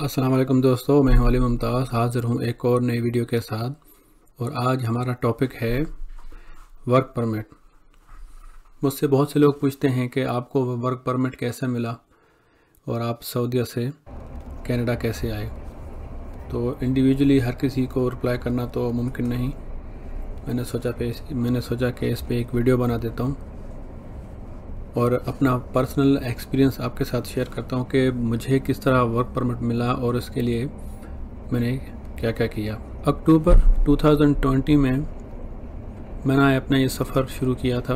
अस्सलाम वालेकुम दोस्तों, मैं हूं अली मुमताज़ हाज़िर हूं एक और नई वीडियो के साथ। और आज हमारा टॉपिक है वर्क परमिट। मुझसे बहुत से लोग पूछते हैं कि आपको वर्क परमिट कैसे मिला और आप सऊदीया से कनाडा कैसे आए। तो इंडिविजुअली हर किसी को रिप्लाई करना तो मुमकिन नहीं। मैंने सोचा कि इस पे एक वीडियो बना देता हूं और अपना पर्सनल एक्सपीरियंस आपके साथ शेयर करता हूं कि मुझे किस तरह वर्क परमिट मिला और उसके लिए मैंने क्या क्या किया। अक्टूबर 2020 में मैंने अपना ये सफ़र शुरू किया था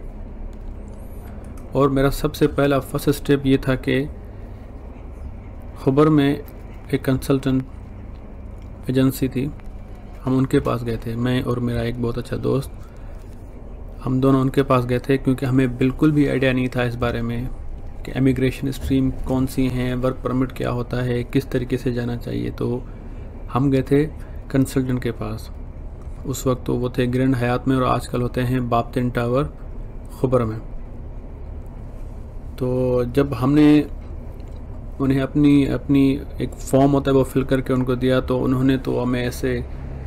और मेरा सबसे पहला फर्स्ट स्टेप ये था कि खबर में एक कंसल्टेंट एजेंसी थी, हम उनके पास गए थे। मैं और मेरा एक बहुत अच्छा दोस्त, हम दोनों उनके पास गए थे क्योंकि हमें बिल्कुल भी आइडिया नहीं था इस बारे में कि इमिग्रेशन स्ट्रीम कौन सी हैं, वर्क परमिट क्या होता है, किस तरीके से जाना चाहिए। तो हम गए थे कंसल्टेंट के पास। उस वक्त तो वो थे ग्रैंड हयात में और आजकल होते हैं बापतिन टावर खबर में। तो जब हमने उन्हें अपनी एक फॉर्म होता है वो फिल करके उनको दिया तो उन्होंने तो हमें ऐसे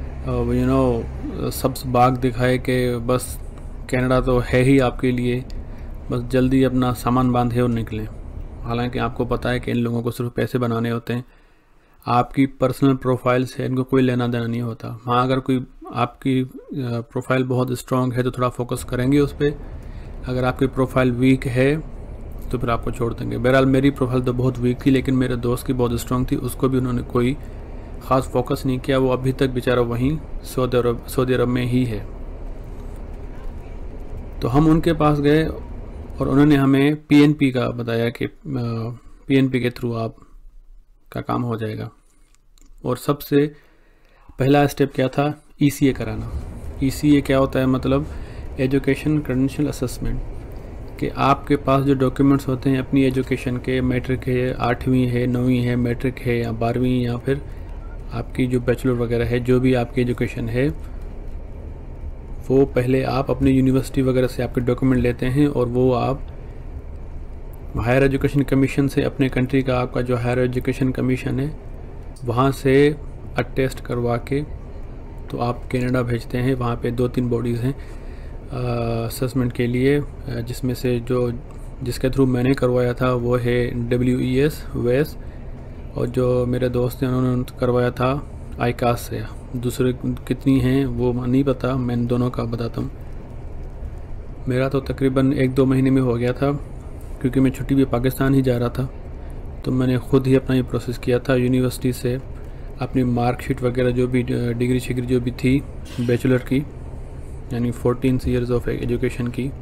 सब्ज़ बाग दिखाए कि बस कनाडा तो है ही आपके लिए, बस जल्दी अपना सामान बांधे और निकलें। हालांकि आपको पता है कि इन लोगों को सिर्फ पैसे बनाने होते हैं, आपकी पर्सनल प्रोफाइल से इनको कोई लेना देना नहीं होता। हाँ, अगर कोई आपकी प्रोफाइल बहुत स्ट्रॉन्ग है तो थोड़ा फोकस करेंगे उस पर। अगर आपकी प्रोफाइल वीक है तो फिर आपको छोड़ देंगे। बहरहाल मेरी प्रोफाइल तो बहुत वीक थी, लेकिन मेरे दोस्त की बहुत स्ट्रॉन्ग थी, उसको भी उन्होंने कोई ख़ास फोकस नहीं किया। वो अभी तक बेचारा वहीं सऊदी अरब में ही है। तो हम उनके पास गए और उन्होंने हमें पीएनपी का बताया कि पीएनपी के थ्रू आप का काम हो जाएगा। और सबसे पहला स्टेप क्या था, ईसीए कराना। ईसीए क्या होता है, मतलब एजुकेशन क्रेडेंशियल असेसमेंट, कि आपके पास जो डॉक्यूमेंट्स होते हैं अपनी एजुकेशन के, मैट्रिक है, 8वीं है, 9वीं है, मैट्रिक है या 12वीं, या फिर आपकी जो बैचलर वगैरह है, जो भी आपकी एजुकेशन है, वो पहले आप अपनी यूनिवर्सिटी वगैरह से आपके डॉक्यूमेंट लेते हैं और वो आप हायर एजुकेशन कमीशन से, अपने कंट्री का आपका जो हायर एजुकेशन कमीशन है, वहाँ से अटेस्ट करवा के तो आप कनाडा भेजते हैं। वहाँ पे 2-3 बॉडीज़ हैं असेसमेंट के लिए, जिसमें से जिसके थ्रू मैंने करवाया था वो है WES वेस, और जो मेरे दोस्त हैं उन्होंने करवाया था आईकास से। दूसरे कितनी हैं वो नहीं पता, मैं दोनों का बताता हूँ। मेरा तो तकरीबन 1-2 महीने में हो गया था, क्योंकि मैं छुट्टी भी पाकिस्तान ही जा रहा था। तो मैंने ख़ुद ही अपना ये प्रोसेस किया था। यूनिवर्सिटी से अपनी मार्कशीट वगैरह जो भी डिग्री शिग्री जो भी थी बैचलर की, यानी 14 ईयर्स ऑफ एजुकेशन की,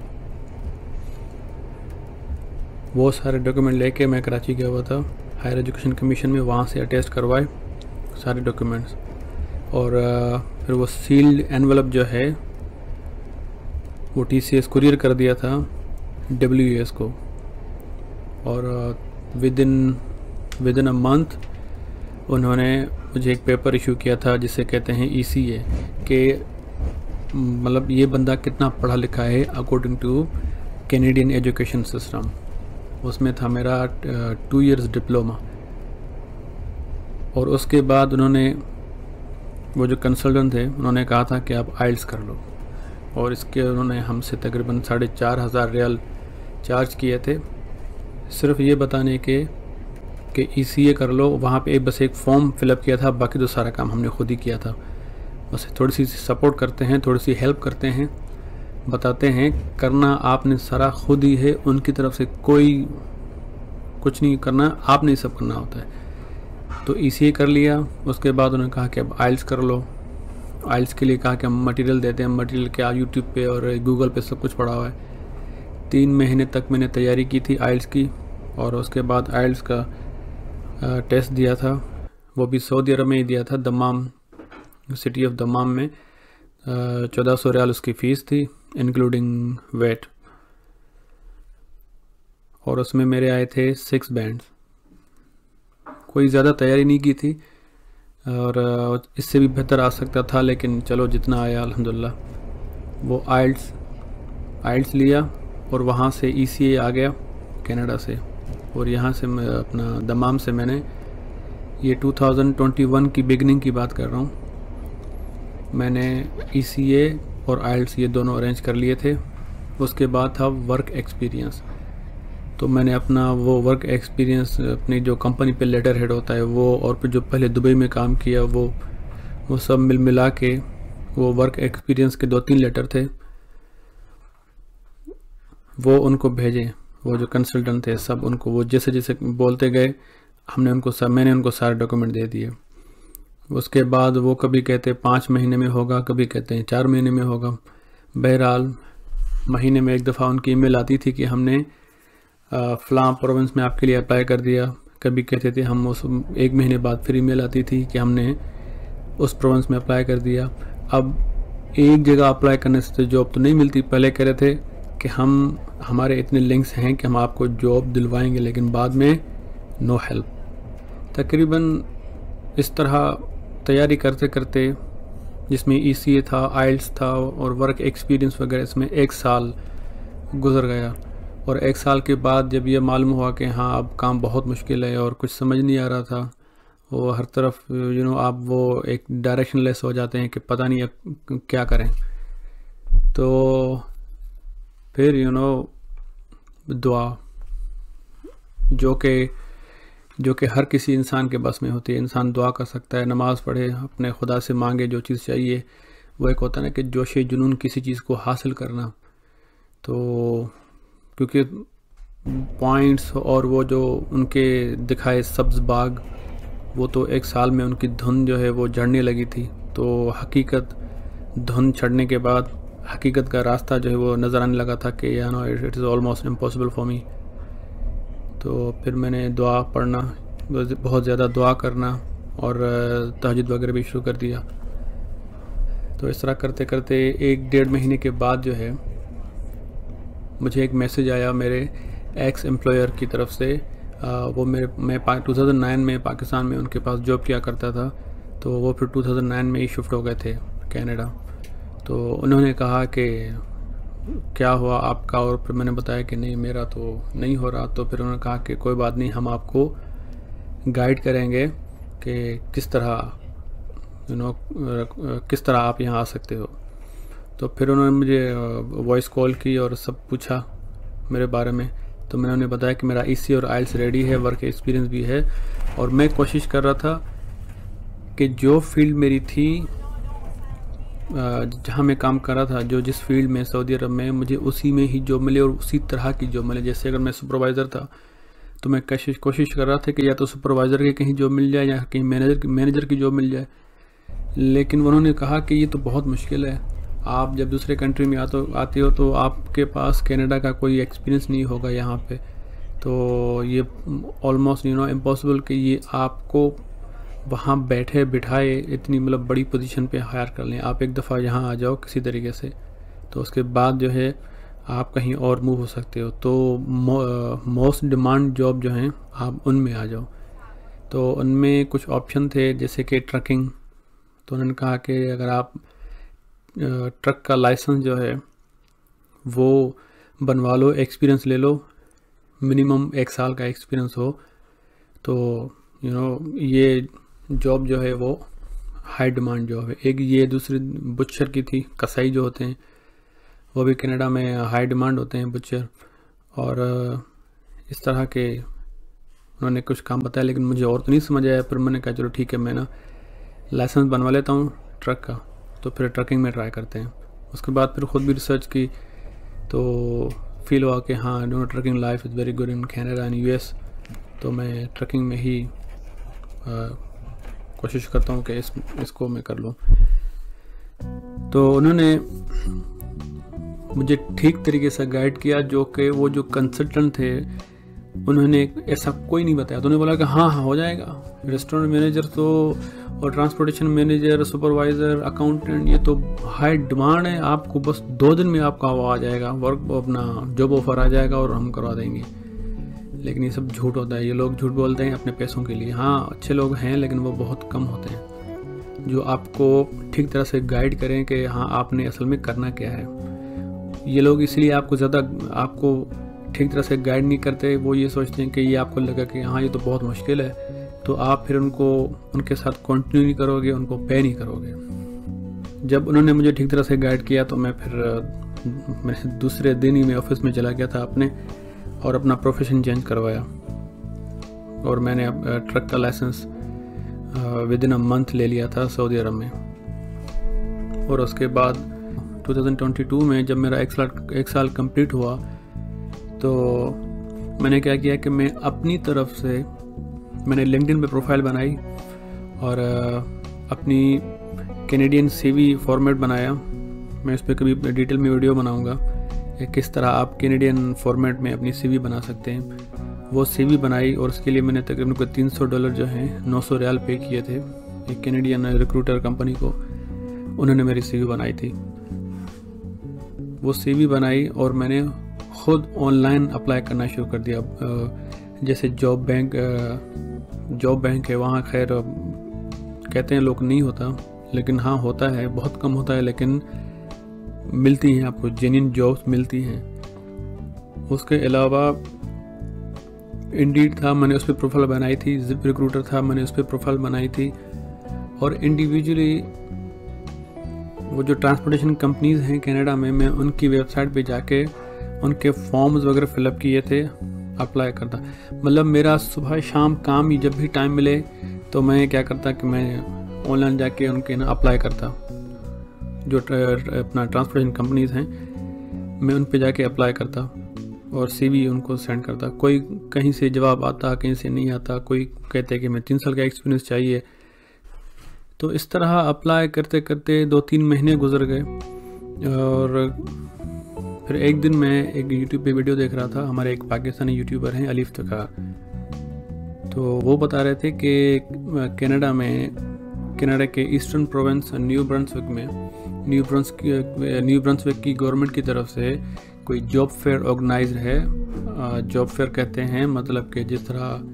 वो सारे डॉक्यूमेंट लेके मैं कराची गया हुआ था हायर एजुकेशन कमीशन में। वहाँ से अटेस्ट करवाए सारे डॉक्यूमेंट्स और फिर वो सील्ड एनवलप जो है वो TCS कुरियर कर दिया था WES को। और विद इन अ मंथ उन्होंने मुझे एक पेपर इशू किया था जिसे कहते हैं ECA, कि मतलब ये बंदा कितना पढ़ा लिखा है according to Canadian education system. उसमें था मेरा 2 इयर्स डिप्लोमा। और उसके बाद उन्होंने, वो जो कंसल्टेंट थे, उन्होंने कहा था कि आप आइल्स कर लो, और इसके उन्होंने हमसे तकरीबन 4,500 रियाल चार्ज किए थे, सिर्फ ये बताने के कि ECA कर लो। वहाँ पे बस एक फॉर्म फिलअप किया था, बाकी तो सारा काम हमने खुद ही किया था। बस थोड़ी सी सपोर्ट करते हैं, थोड़ी सी हेल्प करते हैं, बताते हैं, करना आपने सारा खुद ही है। उनकी तरफ से कोई कुछ नहीं करना, आपने सब करना होता है। तो ECA कर लिया। उसके बाद उन्होंने कहा कि अब आइल्स कर लो। आइल्स के लिए कहा कि हम मटेरियल देते हैं। मटेरियल क्या, यूट्यूब पे और गूगल पे सब कुछ पड़ा हुआ है। 3 महीने तक मैंने तैयारी की थी आइल्स की, और उसके बाद आइल्स का टेस्ट दिया था। वो भी सऊदी अरब में ही दिया था, दमाम, सिटी ऑफ दमाम में। 1400 रियाल उसकी फ़ीस थी इंक्लूडिंग वेट, और उसमें मेरे आए थे 6 बैंड्स। कोई ज़्यादा तैयारी नहीं की थी और इससे भी बेहतर आ सकता था, लेकिन चलो जितना आया अल्हम्दुलिल्लाह। वो आइल्स लिया और वहाँ से ECA आ गया कनाडा से, और यहाँ से मैं अपना दमाम से मैंने ये 2021 की बिगनिंग की बात कर रहा हूँ। मैंने ECA और IELTS ये दोनों अरेंज कर लिए थे। उसके बाद था वर्क एक्सपीरियंस। तो मैंने अपना वो वर्क एक्सपीरियंस अपनी जो कंपनी पे लेटर हेड होता है वो, और फिर जो पहले दुबई में काम किया वो सब मिला के वो वर्क एक्सपीरियंस के 2-3 लेटर थे, वो उनको भेजे। वो जो कंसल्टेंट थे सब उनको वो जैसे जैसे बोलते गए मैंने उनको सारे डॉक्यूमेंट दे दिए। उसके बाद वो कभी कहते 5 महीने में होगा, कभी कहते हैं 4 महीने में होगा। बहरहाल महीने में एक दफ़ा उनकी ईमेल आती थी कि हमने फ़लाँ प्रोविंस में आपके लिए अप्लाई कर दिया। कभी कहते थे हम उस 1 महीने बाद फिर ईमेल आती थी कि हमने उस प्रोविंस में अप्लाई कर दिया। अब एक जगह अप्लाई करने से जॉब तो नहीं मिलती। पहले कह रहे थे कि हमारे इतने लिंक्स हैं कि हम आपको जॉब दिलवाएंगे, लेकिन बाद में नो हेल्प। तकरीबन इस तरह तैयारी करते करते, जिसमें ECA था, IELTS था और वर्क एक्सपीरियंस वगैरह, इसमें 1 साल गुजर गया। और 1 साल के बाद जब ये मालूम हुआ कि हाँ अब काम बहुत मुश्किल है और कुछ समझ नहीं आ रहा था, वो हर तरफ आप वो एक डायरेक्शन लेस हो जाते हैं कि पता नहीं अब क्या करें। तो फिर दुआ जो कि हर किसी इंसान के बस में होती है। इंसान दुआ कर सकता है, नमाज़ पढ़े, अपने खुदा से मांगे जो चीज़ चाहिए। वो एक होता है ना कि जोश जुनून किसी चीज़ को हासिल करना। तो क्योंकि पॉइंट्स और वो जो उनके दिखाए सब्ज़ बाग, वो तो 1 साल में उनकी धुन जो है वो झड़ने लगी थी। तो हकीकत धुन छड़ने के बाद हकीकत का रास्ता जो है वो नज़र आने लगा था कि it is almost impossible for me. तो फिर मैंने दुआ पढ़ना, बहुत ज़्यादा दुआ करना और तहज्जुद वगैरह भी शुरू कर दिया। तो इस तरह करते करते 1-1.5 महीने के बाद जो है मुझे एक मैसेज आया मेरे एक्स एम्प्लॉयर की तरफ से। मैं 2009 में पाकिस्तान में उनके पास जॉब किया करता था। तो वो फिर 2009 में ही शिफ्ट हो गए थे कनाडा। तो उन्होंने कहा कि क्या हुआ आपका, और फिर मैंने बताया कि नहीं मेरा तो नहीं हो रहा। तो फिर उन्होंने कहा कि कोई बात नहीं, हम आपको गाइड करेंगे कि किस तरह आप यहाँ आ सकते हो। तो फिर उन्होंने मुझे वॉइस कॉल की और सब पूछा मेरे बारे में। तो मैंने उन्हें बताया कि मेरा ECA और IELTS रेडी है, वर्क एक्सपीरियंस भी है, और मैं कोशिश कर रहा था कि जो फील्ड मेरी थी, जहाँ मैं काम कर रहा था, जिस फील्ड में सऊदी अरब में, मुझे उसी में ही जॉब मिले और उसी तरह की जॉब मिले। जैसे अगर मैं सुपरवाइज़र था तो मैं कोशिश कर रहा था कि या तो सुपरवाइज़र की कहीं जॉब मिल जाए या कहीं मैनेजर की जॉब मिल जाए। लेकिन उन्होंने कहा कि ये तो बहुत मुश्किल है, आप जब दूसरे कंट्री में आते हो तो आपके पास कनाडा का कोई एक्सपीरियंस नहीं होगा यहाँ पे। तो ये ऑलमोस्ट इम्पॉसिबल कि ये आपको वहाँ बैठे बिठाए इतनी मतलब बड़ी पोजीशन पे हायर कर लें। आप एक दफ़ा यहाँ आ जाओ किसी तरीके से, तो उसके बाद जो है आप कहीं और मूव हो सकते हो। तो मोस्ट डिमांड जॉब जो हैं आप उनमें आ जाओ। तो उनमें कुछ ऑप्शन थे जैसे कि ट्रकिंग। तो उन्होंने कहा कि अगर आप ट्रक का लाइसेंस जो है वो बनवा लो, एक्सपीरियंस ले लो, मिनिमम 1 साल का एक्सपीरियंस हो, तो ये जॉब जो है वो हाई डिमांड जॉब है। एक ये दूसरी बुचर की थी, कसाई जो होते हैं वो भी कनाडा में हाई डिमांड होते हैं, बुचर। और इस तरह के उन्होंने कुछ काम बताया, लेकिन मुझे और तो नहीं समझ आया। फिर मैंने कहा चलो ठीक है, मैं लाइसेंस बनवा लेता हूँ ट्रक का, तो फिर ट्रकिंग में ट्राई करते हैं। उसके बाद फिर ख़ुद भी रिसर्च की तो फील हुआ कि हाँ trucking life is very good in Canada and US। तो मैं ट्रकिंग में ही कोशिश करता हूँ कि इसको मैं कर लूँ। तो उन्होंने मुझे ठीक तरीके से गाइड किया, जो कि वो जो कंसल्टेंट थे उन्होंने ऐसा कोई नहीं बताया। तो उन्होंने बोला कि हाँ हो जाएगा, रेस्टोरेंट मैनेजर तो और ट्रांसपोर्टेशन मैनेजर, सुपरवाइज़र, अकाउंटेंट, ये तो हाई डिमांड है, आपको बस 2 दिन में आपका वो आ जाएगा, अपना जॉब ऑफर आ जाएगा और हम करवा देंगे। लेकिन ये सब झूठ होता है, ये लोग झूठ बोलते हैं अपने पैसों के लिए। हाँ अच्छे लोग हैं, लेकिन वो बहुत कम होते हैं जो आपको ठीक तरह से गाइड करें कि हाँ आपने असल में करना क्या है। ये लोग इसलिए आपको ठीक तरह से गाइड नहीं करते, वो ये सोचते हैं कि ये आपको लगा कि हाँ ये तो बहुत मुश्किल है तो आप फिर उनके साथ कंटिन्यू नहीं करोगे, उनको पे नहीं करोगे। जब उन्होंने मुझे ठीक तरह से गाइड किया तो मैं दूसरे दिन ही मैं ऑफिस में चला गया था अपने, और अपना प्रोफेशन चेंज करवाया, और मैंने ट्रक का licence within a month ले लिया था सऊदी अरब में। और उसके बाद 2022 में जब मेरा एक साल कंप्लीट हुआ तो मैंने क्या किया कि मैं अपनी तरफ से मैंने लिंक्डइन पे प्रोफाइल बनाई और अपनी कैनेडियन सीवी फॉर्मेट बनाया। मैं इस पर कभी डिटेल में वीडियो बनाऊंगा किस तरह आप कैनेडियन फॉर्मेट में अपनी सीवी बना सकते हैं। वो सीवी बनाई और उसके लिए मैंने तकरीबन कोई $300 जो हैं 900 रियाल पे किए थे एक कैनेडियन रिक्रूटर कंपनी को, उन्होंने मेरी सीवी बनाई थी। वो सीवी बनाई और मैंने खुद ऑनलाइन अप्लाई करना शुरू कर दिया। जैसे जॉब बैंक है वहाँ, खैर कहते हैं लोग नहीं होता, लेकिन हाँ होता है, बहुत कम होता है, लेकिन मिलती हैं आपको, जेन्युइन जॉब्स मिलती हैं। उसके अलावा इंडीड था, मैंने उस पर प्रोफाइल बनाई थी। जिप रिक्रूटर था, मैंने उस पर प्रोफाइल बनाई थी। और इंडिविजुअली वो जो ट्रांसपोर्टेशन कंपनीज हैं कनाडा में, मैं उनकी वेबसाइट पे जाके उनके फॉर्म्स वगैरह फिलअप किए थे, अप्लाई करता। मतलब मेरा सुबह शाम काम ही, जब भी टाइम मिले तो मैं क्या करता कि मैं ऑनलाइन जाके उनके ना अप्लाई करता। जो अपना ट्रांसपोर्टेशन कंपनीज हैं मैं उन पे जाके अप्लाई करता और सीवी उनको सेंड करता। कोई कहीं से जवाब आता, कहीं से नहीं आता। कोई कहते कि मैं 3 साल का एक्सपीरियंस चाहिए। तो इस तरह अप्लाई करते करते 2-3 महीने गुजर गए। और फिर एक दिन मैं एक यूट्यूब पे वीडियो देख रहा था। हमारे एक पाकिस्तानी यूट्यूबर हैं अलीफ तका, तो वो बता रहे थे कि कनाडा के ईस्टर्न प्रोविंस न्यू ब्रंसविक की गवर्नमेंट की तरफ से कोई जॉब फेयर ऑर्गेनाइज है। जॉब फेयर कहते हैं मतलब कि जिस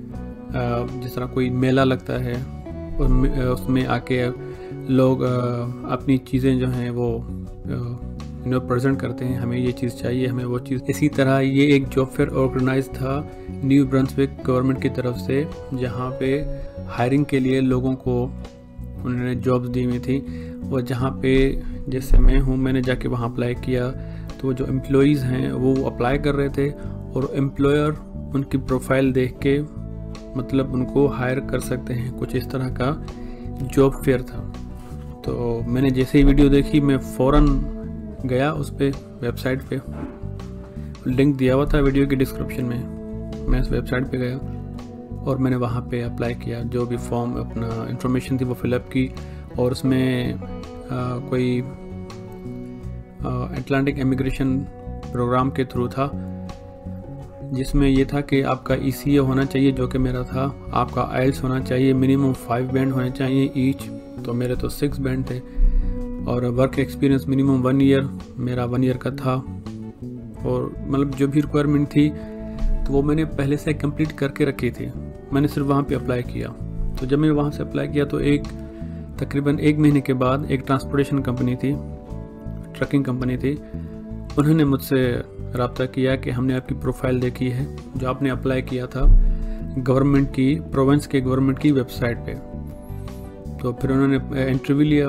तरह कोई मेला लगता है और उसमें आके लोग अपनी चीज़ें जो हैं वो प्रेजेंट करते हैं, हमें ये चीज़ चाहिए, हमें वो चीज़। इसी तरह ये एक जॉब फेयर ऑर्गेनाइज था न्यू ब्रंसविक गवर्नमेंट की तरफ से, जहाँ पे हायरिंग के लिए लोगों को उन्होंने जॉब्स दी हुई थी। और जहाँ पे जैसे मैं हूँ, मैंने जाके वहाँ अप्लाई किया तो जो एम्प्लॉयज़ हैं वो अप्लाई कर रहे थे और एम्प्लॉयर उनकी प्रोफाइल देख के मतलब उनको हायर कर सकते हैं। कुछ इस तरह का जॉब फेयर था। तो मैंने जैसे ही वीडियो देखी मैं फ़ौरन गया उस पर, वेबसाइट पे लिंक दिया हुआ था वीडियो के डिस्क्रिप्शन में। मैं उस वेबसाइट पे गया और मैंने वहाँ पे अप्लाई किया। जो भी फॉर्म अपना इंफॉर्मेशन थी वो फिलअप की। और उसमें कोई अटलांटिक इमिग्रेशन प्रोग्राम के थ्रू था, जिसमें ये था कि आपका ECA होना चाहिए, जो कि मेरा था। आपका IELTS होना चाहिए, मिनिमम 5 बैंड होने चाहिए ईच, तो मेरे तो 6 बैंड थे। और वर्क एक्सपीरियंस मिनिमम 1 ईयर, मेरा 1 ईयर का था। और मतलब जो भी रिक्वायरमेंट थी तो वो मैंने पहले से कंप्लीट करके रखी थी। मैंने सिर्फ वहाँ पे अप्लाई किया। तो जब मैं वहाँ से अप्लाई किया तो तकरीबन 1 महीने के बाद एक ट्रांसपोर्टेशन कंपनी थी, ट्रकिंग कंपनी थी, उन्होंने मुझसे रब्ता किया कि हमने आपकी प्रोफाइल देखी है जो आपने अप्लाई किया था गवर्नमेंट की, प्रोविंस के गवर्नमेंट की वेबसाइट पे। तो फिर उन्होंने इंटरव्यू लिया।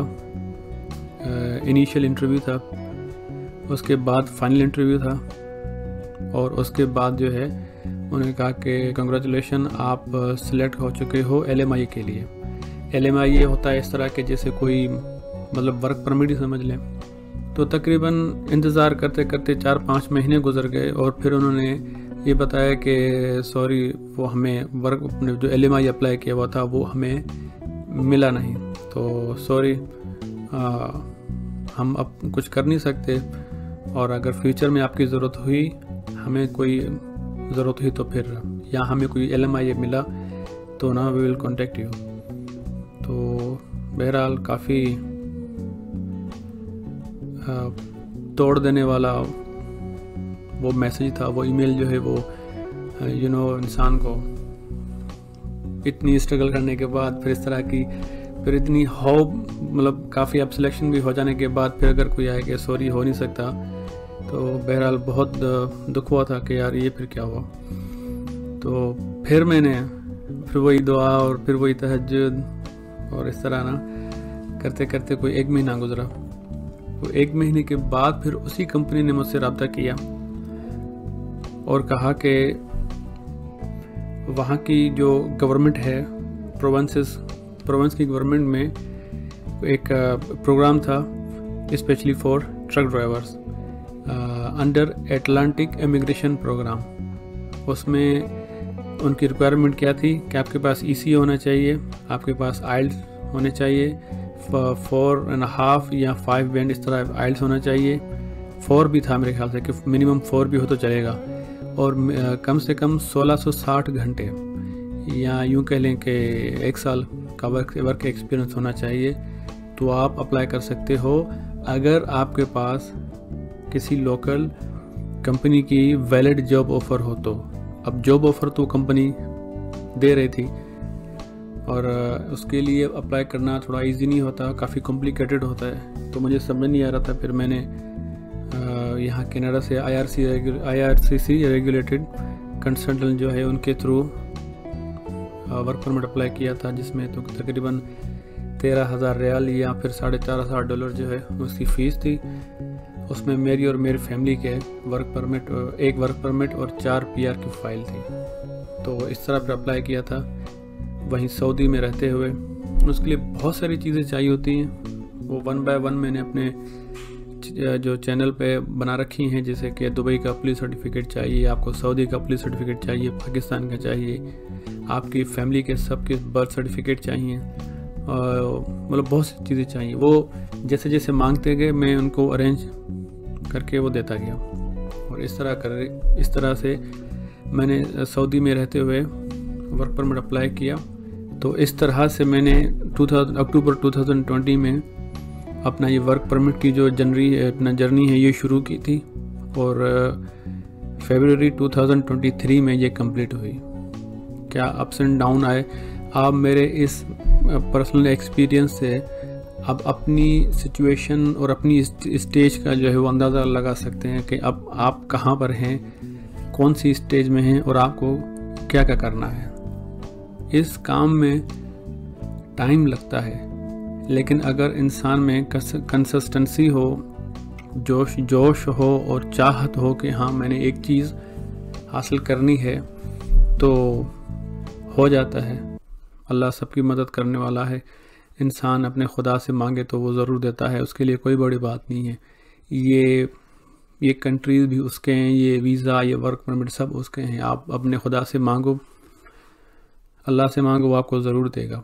इनिशियल इंटरव्यू था, उसके बाद फाइनल इंटरव्यू था, और उसके बाद जो है उन्होंने कहा कि कंग्रेचुलेशन, आप सिलेक्ट हो चुके हो LMI के लिए। LMI ये होता है इस तरह के जैसे कोई मतलब वर्क परमिट ही समझ लें। तो तकरीबन इंतज़ार करते करते 4-5 महीने गुजर गए और फिर उन्होंने ये बताया कि सॉरी, वो हमें वर्क अपने जो LMI अप्लाई किया हुआ था वो हमें मिला नहीं, तो सॉरी हम अब कुछ कर नहीं सकते, और अगर फ्यूचर में आपकी ज़रूरत हुई, हमें कोई ज़रूरत हुई तो फिर, या हमें कोई LMI मिला तो ना वी विल कॉन्टेक्ट यू। तो बहरहाल काफ़ी तोड़ देने वाला वो मैसेज था, वो ईमेल जो है वो इंसान को इतनी स्ट्रगल करने के बाद फिर इस तरह की, फिर इतनी होप, मतलब काफ़ी अब सिलेक्शन भी हो जाने के बाद फिर अगर कोई आए कि सॉरी हो नहीं सकता, तो बहरहाल बहुत दुख हुआ था कि यार ये फिर क्या हुआ। तो फिर मैंने फिर वही दुआ और फिर वही तहज्जुद और इस तरह ना करते करते कोई 1 महीना गुजरा। तो 1 महीने के बाद फिर उसी कंपनी ने मुझसे रब्ता किया और कहा कि वहाँ की जो गवर्नमेंट है, प्रोविंस की गवर्नमेंट में एक प्रोग्राम था specially for truck drivers under Atlantic immigration programme. उसमें उनकी रिक्वायरमेंट क्या थी कि आपके पास ECA होना चाहिए, आपके पास आइल्स होने चाहिए, 4.5 या 5 बैंड इस तरह आइल्स होना चाहिए, 4 भी था मेरे ख्याल से कि मिनिमम 4 भी हो तो चलेगा, और कम से कम 1660 घंटे या यूँ कह लें कि 1 साल का वर्क एक्सपीरियंस होना चाहिए। तो आप अप्लाई कर सकते हो अगर आपके पास किसी लोकल कंपनी की वैलिड जॉब ऑफ़र हो तो। अब जॉब ऑफ़र तो कंपनी दे रही थी और उसके लिए अप्लाई करना थोड़ा इजी नहीं होता, काफ़ी कॉम्प्लिकेटेड होता है, तो मुझे समझ नहीं आ रहा था। फिर मैंने यहाँ कनाडा से IRCC रेगुलेटेड कंसल्टेंट जो है उनके थ्रू वर्क परमिट अप्लाई किया था, जिसमें तो तकरीबन 13,000 रियाल या फिर $4,500 जो है उसकी फ़ीस थी। उसमें मेरी और मेरी फैमिली के वर्क परमिट, 1 वर्क परमिट और 4 PR की फ़ाइल थी। तो इस तरह पर अप्लाई किया था वहीं सऊदी में रहते हुए। उसके लिए बहुत सारी चीज़ें चाहिए होती हैं, वो 1 बाय 1 मैंने अपने जो चैनल पे बना रखी हैं, जैसे कि दुबई का पुलिस सर्टिफिकेट चाहिए आपको, सऊदी का पुलिस सर्टिफिकेट चाहिए, पाकिस्तान का चाहिए, आपकी फैमिली के सबके बर्थ सर्टिफिकेट चाहिए, मतलब बहुत सी चीज़ें चाहिए। वो जैसे जैसे मांगते गए मैं उनको अरेंज करके वो देता गया, और इस तरह से मैंने सऊदी में रहते हुए वर्क परमिट अप्लाई किया। तो इस तरह से मैंने अक्टूबर 2020 में अपना ये वर्क परमिट की जो जर्नी है ये शुरू की थी, और फरवरी 2023 में ये कंप्लीट हुई। क्या अप्स एंड डाउन आए, आप मेरे इस पर्सनल एक्सपीरियंस से अब अपनी सिचुएशन और अपनी स्टेज का जो है वो अंदाज़ा लगा सकते हैं कि अब आप कहाँ पर हैं, कौन सी स्टेज में हैं और आपको क्या क्या करना है। इस काम में टाइम लगता है, लेकिन अगर इंसान में कंसिस्टेंसी हो, जोश हो और चाहत हो कि हाँ मैंने एक चीज़ हासिल करनी है, तो हो जाता है। अल्लाह सबकी मदद करने वाला है। इंसान अपने खुदा से मांगे तो वो ज़रूर देता है, उसके लिए कोई बड़ी बात नहीं है। ये कंट्रीज़ भी उसके हैं, ये वीज़ा, ये वर्क परमिट सब उसके हैं। आप अपने खुदा से मांगो, अल्लाह से मांगो, वो आपको ज़रूर देगा।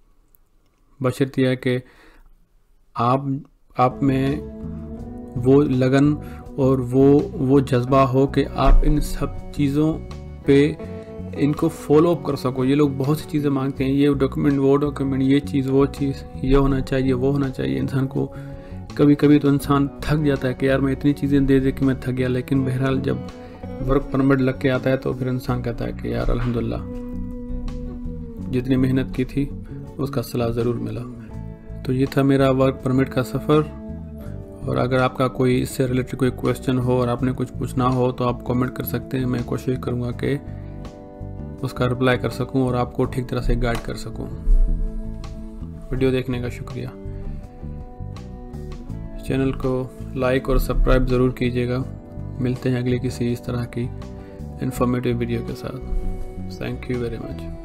बशर्ते यह है कि आप में वो लगन और वो जज्बा हो कि आप इन सब चीज़ों पे इनको फॉलो अप कर सको। ये लोग बहुत सी चीज़ें मांगते हैं, ये डॉक्यूमेंट, वो डॉक्यूमेंट, ये चीज़, वो चीज़, ये होना चाहिए, वो होना चाहिए। इंसान को कभी कभी तो इंसान थक जाता है कि यार मैं इतनी चीज़ें दे दे कि मैं थक गया, लेकिन बहरहाल जब वर्क परमिट लग के आता है तो फिर इंसान कहता है कि यार अल्हम्दुलिल्लाह जितनी मेहनत की थी उसका सलाह ज़रूर मिला। तो ये था मेरा वर्क परमिट का सफ़र, और अगर आपका कोई इससे रिलेटेड कोई क्वेश्चन हो और आपने कुछ पूछना हो तो आप कमेंट कर सकते हैं। मैं कोशिश करूँगा कि उसका रिप्लाई कर सकूं और आपको ठीक तरह से गाइड कर सकूं। वीडियो देखने का शुक्रिया। चैनल को लाइक और सब्सक्राइब ज़रूर कीजिएगा। मिलते हैं अगली किसी इस तरह की इन्फॉर्मेटिव वीडियो के साथ। Thank you very much.